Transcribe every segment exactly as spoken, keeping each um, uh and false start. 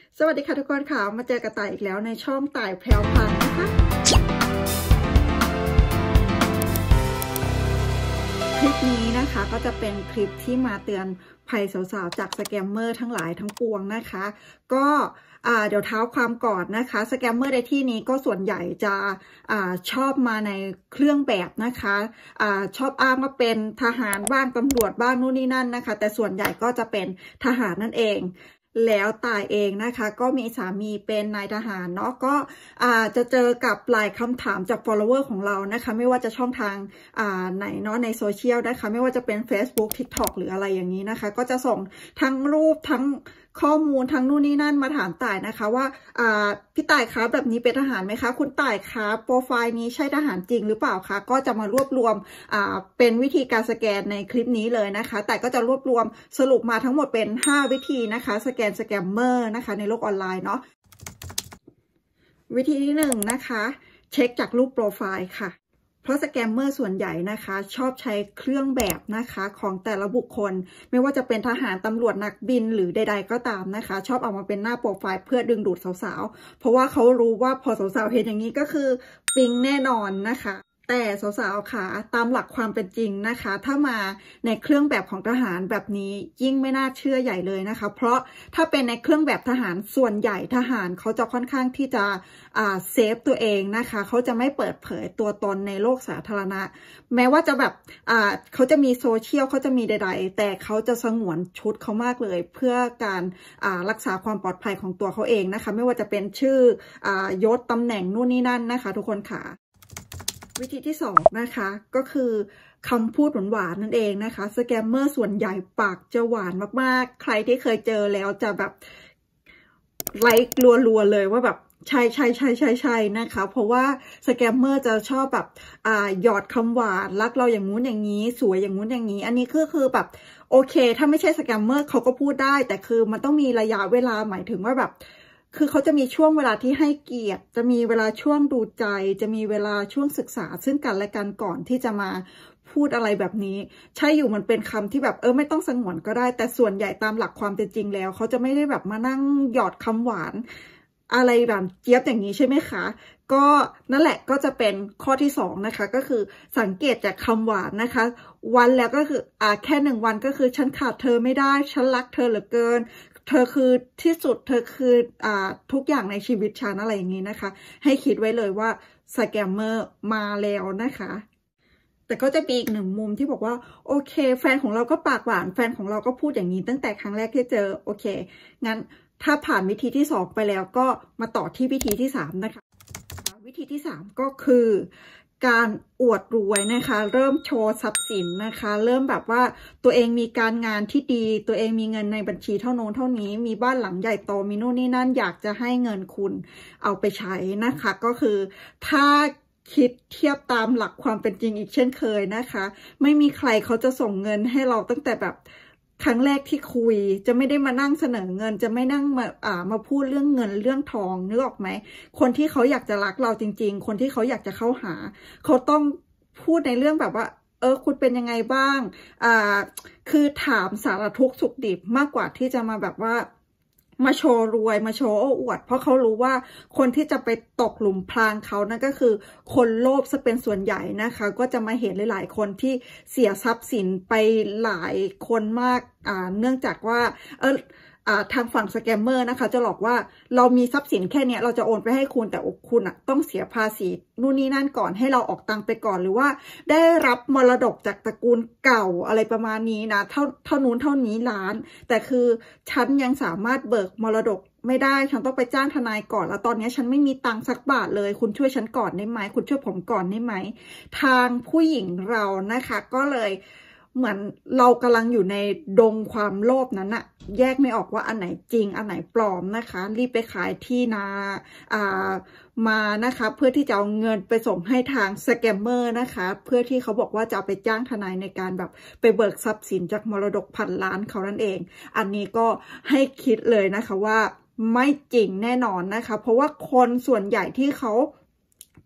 สวัสดีค่ะทุกคนค่ะมาเจอกับต่ายอีกแล้วในช่องต่ายแพรวพันธุ์นะคะคลิปนี้นะคะก็จะเป็นคลิปที่มาเตือนภัยสาวๆจากสแกมเมอร์ทั้งหลายทั้งปวงนะคะก็เดี๋ยวเท้าความก่อนนะคะสแกมเมอร์ในที่นี้ก็ส่วนใหญ่จะอชอบมาในเครื่องแบบนะคะอะชอบอ้างว่าเป็นทหารบ้างตำรวจบ้างนู่นนี่นั่นนะคะแต่ส่วนใหญ่ก็จะเป็นทหารนั่นเองแล้วต่ายเองนะคะก็มีสามีเป็นนายทหารเนาะก็จะเจอกับหลายคำถามจาก follower ของเรานะคะไม่ว่าจะช่องทางไหนเนาะในโซเชียลนะคะไม่ว่าจะเป็น Facebook TikTok หรืออะไรอย่างนี้นะคะก็จะส่งทั้งรูปทั้งข้อมูลทั้งนู่นนี่นั่นมาถามต่ายนะคะว่าพี่ต่ายคะแบบนี้เป็นทหารไหมคะคุณต่ายคะโปรไฟล์นี้ใช่ทหารจริงหรือเปล่าคะก็จะมารวบรวมเป็นวิธีการสแกนในคลิปนี้เลยนะคะแต่ก็จะรวบรวมสรุปมาทั้งหมดเป็นห้าวิธีนะคะสแกนสแกมเมอร์นะคะในโลกออนไลน์เนาะวิธีที่หนึ่งนะคะเช็คจากรูปโปรไฟล์ค่ะเพราะสแกมเมอร์ส่วนใหญ่นะคะชอบใช้เครื่องแบบนะคะของแต่ละบุคคลไม่ว่าจะเป็นทหารตำรวจนักบินหรือใดๆก็ตามนะคะชอบเอามาเป็นหน้าโปรไฟล์เพื่อดึงดูดสาวๆเพราะว่าเขารู้ว่าพอสาวๆเห็นอย่างนี้ก็คือปิ๊งแน่นอนนะคะแต่สาวๆค่ะตามหลักความเป็นจริงนะคะถ้ามาในเครื่องแบบของทหารแบบนี้ยิ่งไม่น่าเชื่อใหญ่เลยนะคะเพราะถ้าเป็นในเครื่องแบบทหารส่วนใหญ่ทหารเขาจะค่อนข้างที่จะเซฟตัวเองนะคะเขาจะไม่เปิดเผยตัวตนในโลกสาธารณะแม้ว่าจะแบบเขาจะมีโซเชียลเขาจะมีใดๆแต่เขาจะสงวนชุดเขามากเลยเพื่อการรักษาความปลอดภัยของตัวเขาเองนะคะไม่ว่าจะเป็นชื่อยศตำแหน่งนู่นนี่นั่นนะคะทุกคนค่ะวิธีที่สองนะคะก็คือคำพูดหวานๆนั่นเองนะคะสแกมเมอร์ส่วนใหญ่ปากจะหวานมากๆใครที่เคยเจอแล้วจะแบบไลค์รัวๆเลยว่าแบบใช่ใช่ใช่ใช่ใช่นะคะเพราะว่าสแกมเมอร์จะชอบแบบอ่าหยอดคำหวานรักเราอย่างงู้นอย่างนี้สวยอย่างงู้นอย่างนี้อันนี้คือคือแบบโอเคถ้าไม่ใช่สแกมเมอร์เขาก็พูดได้แต่คือมันต้องมีระยะเวลาหมายถึงว่าแบบคือเขาจะมีช่วงเวลาที่ให้เกียรติจะมีเวลาช่วงดูใจจะมีเวลาช่วงศึกษาซึ่งกันและกันก่อนที่จะมาพูดอะไรแบบนี้ใช่อยู่มันเป็นคำที่แบบเออไม่ต้องสงวนก็ได้แต่ส่วนใหญ่ตามหลักความเป็นจริงแล้วเขาจะไม่ได้แบบมานั่งหยอดคำหวานอะไรแบบเจี๊ยบอย่างนี้ใช่ไหมคะก็นั่นแหละก็จะเป็นข้อที่สองนะคะก็คือสังเกตจากคำหวานนะคะวันแล้วก็คืออ่าแค่หนึ่งวันก็คือฉันขาดเธอไม่ได้ฉันรักเธอเหลือเกินเธอคือที่สุดเธอคืออ่าทุกอย่างในชีวิตฉันอะไรอย่างนี้นะคะให้คิดไว้เลยว่าสแกมเมอร์มาแล้วนะคะแต่ก็จะมีอีกหนึ่งมุมที่บอกว่าโอเคแฟนของเราก็ปากหวานแฟนของเราก็พูดอย่างนี้ตั้งแต่ครั้งแรกที่เจอโอเคงั้นถ้าผ่านวิธีที่สองไปแล้วก็มาต่อที่วิธีที่สามนะคะวิธีที่สามก็คือการอวดรวยนะคะเริ่มโชว์ทรัพย์สินนะคะเริ่มแบบว่าตัวเองมีการงานที่ดีตัวเองมีเงินในบัญชีเท่าโน้นเท่านี้มีบ้านหลังใหญ่โตมีนู่นนี่นั่นอยากจะให้เงินคุณเอาไปใช้นะคะก็คือถ้าคิดเทียบตามหลักความเป็นจริงอีกเช่นเคยนะคะไม่มีใครเขาจะส่งเงินให้เราตั้งแต่แบบครั้งแรกที่คุยจะไม่ได้มานั่งเสนอเงินจะไม่นั่งมาอ่ามาพูดเรื่องเงินเรื่องทองนึกออกไหมคนที่เขาอยากจะรักเราจริงๆคนที่เขาอยากจะเข้าหาเขาต้องพูดในเรื่องแบบว่าเออคุณเป็นยังไงบ้างอ่าคือถามสารทุกข์สุขดิบมากกว่าที่จะมาแบบว่ามาโชว์รวยมาโชว์โอ้อวดเพราะเขารู้ว่าคนที่จะไปตกหลุมพรางเขานั่นก็คือคนโลภจะเป็นส่วนใหญ่นะคะก็จะมาเห็นหลายๆคนที่เสียทรัพย์สินไปหลายคนมากอ่าเนื่องจากว่าเออทางฝั่งสแกมเมอร์นะคะจะหลอกว่าเรามีทรัพย์สินแค่นี้เราจะโอนไปให้คุณแต่คุณอ่ะต้องเสียภาษีนู่นนี่นั่นก่อนให้เราออกตังค์ไปก่อนหรือว่าได้รับมรดกจากตระกูลเก่าอะไรประมาณนี้นะเท่าเท่านู้นเท่านี้ล้านแต่คือฉันยังสามารถเบิกมรดกไม่ได้ฉันต้องไปจ้างทนายก่อนแล้วตอนนี้ฉันไม่มีตังค์สักบาทเลยคุณช่วยฉันก่อนได้ไหมคุณช่วยผมก่อนได้ไหมทางผู้หญิงเรานะคะก็เลยเหมือนเรากำลังอยู่ในดงความโลภนั้นอะแยกไม่ออกว่าอันไหนจริงอันไหนปลอมนะคะรีบไปขายที่นาอ่ามานะคะเพื่อที่จะเอาเงินไปส่งให้ทางสแกมเมอร์นะคะเพื่อที่เขาบอกว่าจะเอาไปจ้างทนายในการแบบไปเบิกทรัพย์สินจากมรดกพันล้านเขานั่นเองอันนี้ก็ให้คิดเลยนะคะว่าไม่จริงแน่นอนนะคะเพราะว่าคนส่วนใหญ่ที่เขา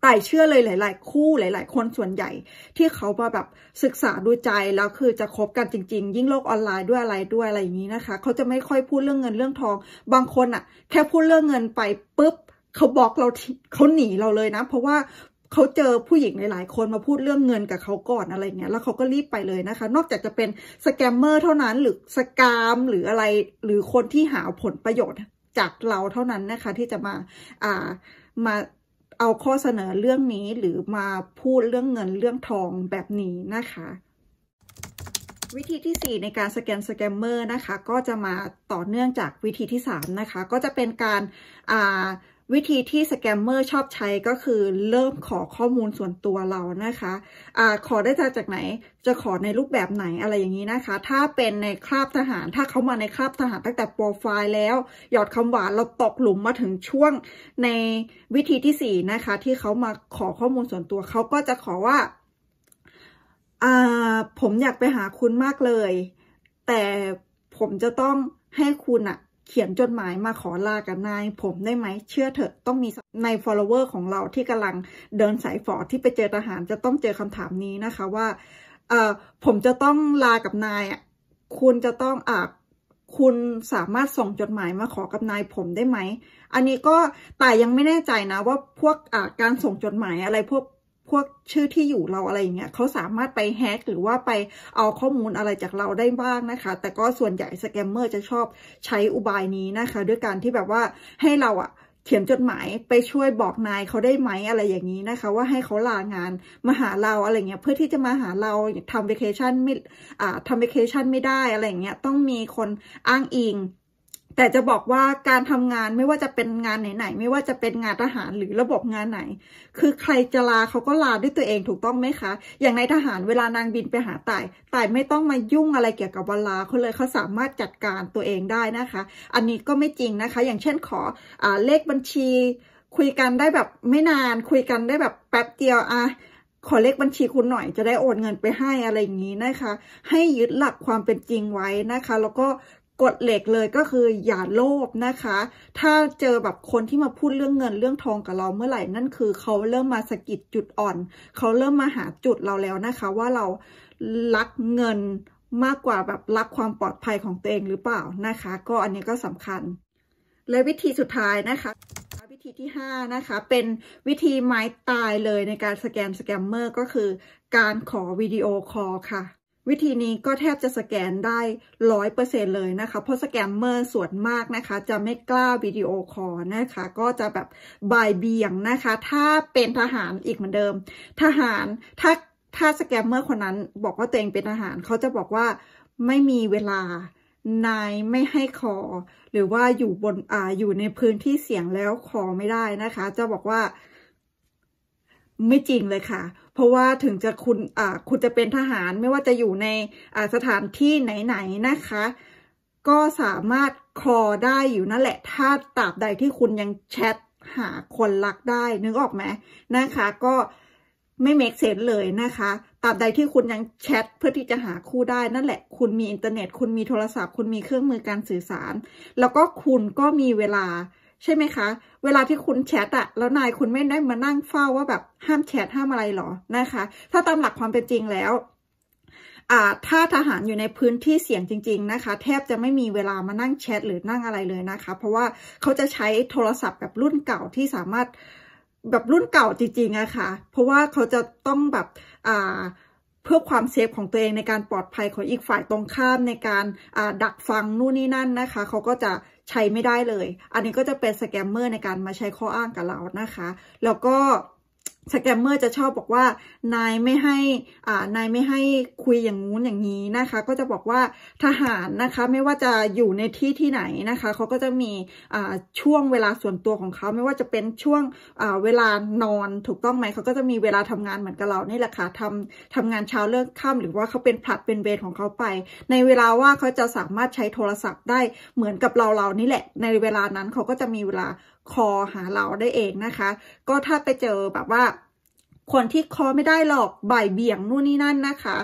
ต่เชื่อเลยหลายๆคู่หลายๆคนส่วนใหญ่ที่เขามาแบบศึกษาดูใจแล้วคือจะคบกันจริงๆยิ่งโลกออนไลน์ด้วยอะไรด้วยอะไรอย่างนี้นะคะเขาจะไม่ค่อยพูดเรื่องเงินเรื่องทองบางคนอ่ะแค่พูดเรื่องเงินไปปุ๊บเขาบล็อกเราเขาหนีเราเลยนะเพราะว่าเขาเจอผู้หญิงหลายๆคนมาพูดเรื่องเงินกับเขาก่อนอะไรเงี้ยแล้วเขาก็รีบไปเลยนะคะนอกจากจะเป็นสแกมเมอร์เท่านั้นหรือสกามหรืออะไรหรือคนที่หาผลประโยชน์จากเราเท่านั้นนะคะที่จะมาอ่ามาเอาข้อเสนอเรื่องนี้หรือมาพูดเรื่องเงินเรื่องทองแบบนี้นะคะวิธีที่สี่ในการสแกนสแกมเมอร์นะคะก็จะมาต่อเนื่องจากวิธีที่สามนะคะก็จะเป็นการอ่าวิธีที่สแกมเมอร์ชอบใช้ก็คือเริ่มขอข้อมูลส่วนตัวเรานะคะอ่าขอได้จากไหนจะขอในรูปแบบไหนอะไรอย่างนี้นะคะถ้าเป็นในคราบทหารถ้าเขามาในคราบทหารตั้งแต่โปรไฟล์แล้วหยอดคำหวานเราตกหลุมมาถึงช่วงในวิธีที่สี่นะคะที่เขามาขอข้อมูลส่วนตัวเขาก็จะขอว่าอ่าผมอยากไปหาคุณมากเลยแต่ผมจะต้องให้คุณอะเขียนจดหมายมาขอลากับนายผมได้ไหมเชื่อเถอะต้องมีใน follower ของเราที่กำลังเดินสายฝอที่ไปเจอทหารจะต้องเจอคำถามนี้นะคะว่าเอ่อผมจะต้องลากับนายอ่ะคุณจะต้องอ่าคุณสามารถส่งจดหมายมาขอกับนายผมได้ไหมอันนี้ก็แต่ยังไม่แน่ใจนะว่าพวกอ่าการส่งจดหมายอะไรพวกพวกชื่อที่อยู่เราอะไรอย่างเงี้ยเขาสามารถไปแฮกหรือว่าไปเอาข้อมูลอะไรจากเราได้บ้างนะคะแต่ก็ส่วนใหญ่สแกมเมอร์จะชอบใช้อุบายนี้นะคะด้วยการที่แบบว่าให้เราอะเขียนจดหมายไปช่วยบอกนายเขาได้ไหมอะไรอย่างนี้นะคะว่าให้เขาลางานมาหาเราอะไรเงี้ยเพื่อที่จะมาหาเราทำเวเคชั่นไม่อ่าทำเวเคชั่นไม่ได้อะไรเงี้ยต้องมีคนอ้างอิงแต่จะบอกว่าการทำงานไม่ว่าจะเป็นงานไหนๆไม่ว่าจะเป็นงานทหารหรือระบบงานไหนคือใครจะลาเขาก็ลาด้วยตัวเองถูกต้องไหมคะอย่างในทหารเวลานางบินไปหาต่ายต่ายไม่ต้องมายุ่งอะไรเกี่ยวกับเวลาเขาเลยเขาสามารถจัดการตัวเองได้นะคะอันนี้ก็ไม่จริงนะคะอย่างเช่นขออ่าเลขบัญชีคุยกันได้แบบไม่นานคุยกันได้แบบแป๊บเดียวอะขอเลขบัญชีคุณหน่อยจะได้โอนเงินไปให้อะไรอย่างนี้นะคะให้ยึดหลักความเป็นจริงไว้นะคะแล้วก็กฎเหล็กเลยก็คืออย่าโลภนะคะถ้าเจอแบบคนที่มาพูดเรื่องเงินเรื่องทองกับเราเมื่อไหร่นั่นคือเขาเริ่มมาสะกิดจุดอ่อนเขาเริ่มมาหาจุดเราแล้วนะคะว่าเรารักเงินมากกว่าแบบรักความปลอดภัยของตัวเองหรือเปล่านะคะก็อันนี้ก็สำคัญและวิธีสุดท้ายนะคะวิธีที่ห้านะคะเป็นวิธีไม้ตายเลยในการสแกนสแกมเมอร์ก็คือการขอวิดีโอคอลค่ะวิธีนี้ก็แทบจะสแกนได้ร้อยเปอร์เซ็นต์เลยนะคะเพราะสแกมเมอร์ส่วนมากนะคะจะไม่กล้าวิดีโอคอลนะคะก็จะแบบบ่ายเบี่ยงนะคะถ้าเป็นทหารอีกเหมือนเดิมทหารถ้าถ้าสแกมเมอร์คนนั้นบอกว่าตัวเองเป็นทหารเขาจะบอกว่าไม่มีเวลานายไม่ให้คอหรือว่าอยู่บนอ่าอยู่ในพื้นที่เสี่ยงแล้วคอไม่ได้นะคะจะบอกว่าไม่จริงเลยค่ะเพราะว่าถึงจะคุณอ่าคุณจะเป็นทหารไม่ว่าจะอยู่ในอ่าสถานที่ไหนๆนะคะก็สามารถคอได้อยู่นั่นแหละถ้าตราบใดที่คุณยังแชทหาคนรักได้นึกออกไหมนะคะก็ไม่เมคเซนส์เลยนะคะตราบใดที่คุณยังแชทเพื่อที่จะหาคู่ได้นั่นแหละคุณมีอินเทอร์เน็ตคุณมีโทรศัพท์คุณมีเครื่องมือการสื่อสารแล้วก็คุณก็มีเวลาใช่ไหมคะเวลาที่คุณแชทอะแล้วนายคุณไม่ได้มานั่งเฝ้าว่าแบบห้ามแชทห้ามอะไรหรอนะคะถ้าตามหลักความเป็นจริงแล้วอ่าถ้าทหารอยู่ในพื้นที่เสี่ยงจริงๆนะคะแทบจะไม่มีเวลามานั่งแชทหรือนั่งอะไรเลยนะคะเพราะว่าเขาจะใช้โทรศัพท์แบบรุ่นเก่าที่สามารถแบบรุ่นเก่าจริงๆอะค่ะเพราะว่าเขาจะต้องแบบอ่าเพื่อความเซฟของตัวเองในการปลอดภัยของอีกฝ่ายตรงข้ามในการอ่าดักฟังนู่นนี่นั่นนะคะเขาก็จะใช้ไม่ได้เลยอันนี้ก็จะเป็นสแกมเมอร์ในการมาใช้ข้ออ้างกับเรานะคะแล้วก็สแกมเมอร์จะชอบบอกว่านายไม่ให้อ่านายไม่ให้คุยอย่างงู้นอย่างนี้นะคะก็จะบอกว่าทหารนะคะไม่ว่าจะอยู่ในที่ที่ไหนนะคะเขาก็จะมีอ่าช่วงเวลาส่วนตัวของเขาไม่ว่าจะเป็นช่วงอ่าเวลานอนถูกต้องไหมเขาก็จะมีเวลาทำงานเหมือนกับเรานี่แหละค่ะทำทำงานเช้าเลิกค่ำหรือว่าเขาเป็นผลัดเป็นเวรของเขาไปในเวลาว่าเขาจะสามารถใช้โทรศัพท์ได้เหมือนกับเราเรานี่แหละในเวลานั้นเขาก็จะมีเวลาคอหาเราได้เองนะคะก็ถ้าไปเจอแบบว่าคนที่คอไม่ได้หรอกบ่ายเบี่ยงนู่นนี่นั่นนะคะ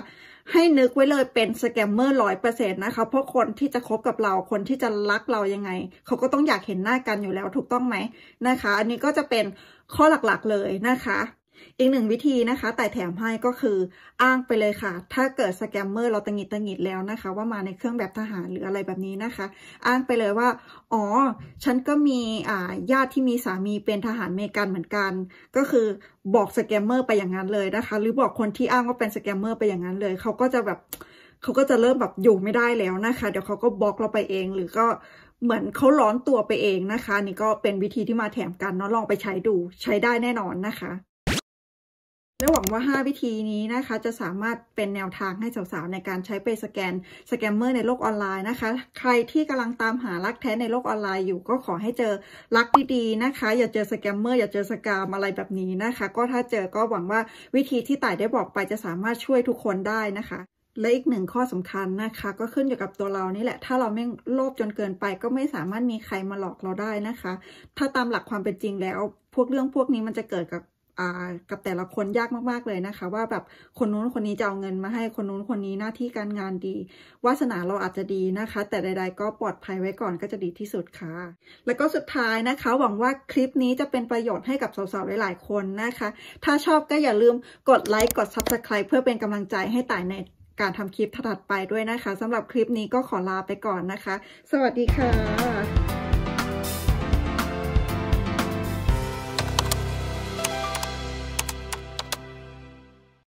ให้นึกไว้เลยเป็นสแกมเมอร์ร้อยเปอร์เซ็นต์นะคะเพราะคนที่จะคบกับเราคนที่จะรักเรายังไงเขาก็ต้องอยากเห็นหน้ากันอยู่แล้วถูกต้องไหมนะคะอันนี้ก็จะเป็นข้อหลักๆเลยนะคะอีกหนึ่งวิธีนะคะแต่แถมให้ก็คืออ้างไปเลยค่ะถ้าเกิดสแกมเมอร์เราตังหิดตังหิดแล้วนะคะว่ามาในเครื่องแบบทหารหรืออะไรแบบนี้นะคะอ้างไปเลยว่าอ๋อฉันก็มีอ่าญาติที่มีสามีเป็นทหารอเมริกันเหมือนกันก็คือบอกสแกมเมอร์ไปอย่างนั้นเลยนะคะหรือบอกคนที่อ้างว่าเป็นสแกมเมอร์ไปอย่างนั้นเลยเขาก็จะแบบเขาก็จะเริ่มแบบอยู่ไม่ได้แล้วนะคะเดี๋ยวเขาก็บล็อกเราไปเองหรือก็เหมือนเขาร้อนตัวไปเองนะคะนี่ก็เป็นวิธีที่มาแถมกันเนาะลองไปใช้ดูใช้ได้แน่นอนนะคะและหวังว่าห้าวิธีนี้นะคะจะสามารถเป็นแนวทางให้สาวๆในการใช้ไปสแกนสแกมเมอร์ในโลกออนไลน์นะคะใครที่กำลังตามหารักแท้ในโลกออนไลน์อยู่ก็ขอให้เจอรักดีๆนะคะอย่าเจอสแกมเมอร์อย่าเจอสกามอะไรแบบนี้นะคะก็ถ้าเจอก็หวังว่าวิธีที่ต่ายได้บอกไปจะสามารถช่วยทุกคนได้นะคะและอีกหนึ่งข้อสำคัญนะคะก็ขึ้นอยู่กับตัวเรานี่แหละถ้าเราไม่โลภจนเกินไปก็ไม่สามารถมีใครมาหลอกเราได้นะคะถ้าตามหลักความเป็นจริงแล้วพวกเรื่องพวกนี้มันจะเกิดกับกับแต่ละคนยากมากๆเลยนะคะว่าแบบคนนู้นคนนี้จะเอาเงินมาให้คนนู้นคนนี้หน้าที่การงานดีวาสนาเราอาจจะดีนะคะแต่ใดๆก็ปลอดภัยไว้ก่อนก็จะดีที่สุดค่ะแล้วก็สุดท้ายนะคะหวังว่าคลิปนี้จะเป็นประโยชน์ให้กับสาวๆหลายๆคนนะคะถ้าชอบก็อย่าลืมกดไลค์กด ซับสไครบ์ เพื่อเป็นกำลังใจให้ต่ายในการทำคลิปถัดไปด้วยนะคะสำหรับคลิปนี้ก็ขอลาไปก่อนนะคะสวัสดีค่ะ